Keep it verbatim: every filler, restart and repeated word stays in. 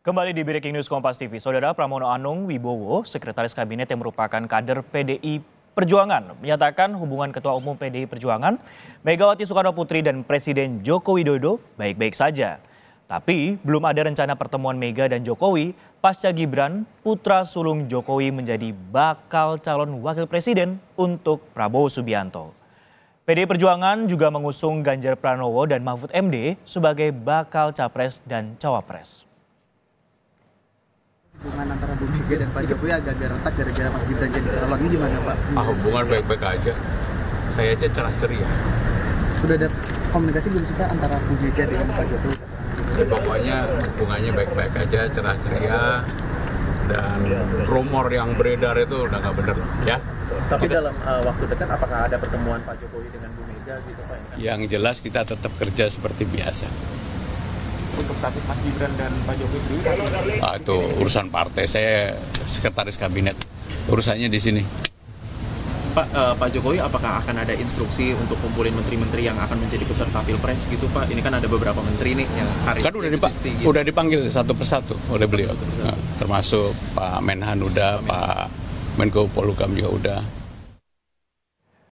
Kembali di Breaking News Kompas T V, Saudara Pramono Anung Wibowo, Sekretaris Kabinet yang merupakan kader P D I Perjuangan, menyatakan hubungan Ketua Umum P D I Perjuangan, Megawati Soekarno Putri dan Presiden Joko Widodo baik-baik saja. Tapi belum ada rencana pertemuan Mega dan Jokowi pasca Gibran, putra sulung Jokowi menjadi bakal calon wakil presiden untuk Prabowo Subianto. P D I Perjuangan juga mengusung Ganjar Pranowo dan Mahfud M D sebagai bakal capres dan cawapres. Hubungan antara Bu Mega dan Pak Jokowi agak-agak retak gara-gara Mas Gibran jadi calon, ini gimana Pak? Ah, hubungan baik-baik aja. Saya aja cerah ceria. Sudah ada komunikasi belum sih Pak antara Bu Mega dengan Pak Jokowi? Ya, pokoknya hubungannya baik-baik aja, cerah ceria. Dan rumor yang beredar itu udah nggak bener ya. Tapi Oke. dalam uh, waktu dekat apakah ada pertemuan Pak Jokowi dengan Bu Mega gitu Pak? Yang jelas kita tetap kerja seperti biasa. Untuk status Mas Gibran dan Pak Jokowi sendiri? Ah, itu urusan partai, saya sekretaris kabinet, urusannya di sini. Pak, uh, Pak Jokowi apakah akan ada instruksi untuk kumpulin menteri-menteri yang akan menjadi peserta pilpres gitu Pak? Ini kan ada beberapa menteri nih yang hari kan udah, dipa- gitu. udah dipanggil satu persatu oleh beliau, nah, termasuk Pak Menhan udah, Pak Menko Polhukam juga udah.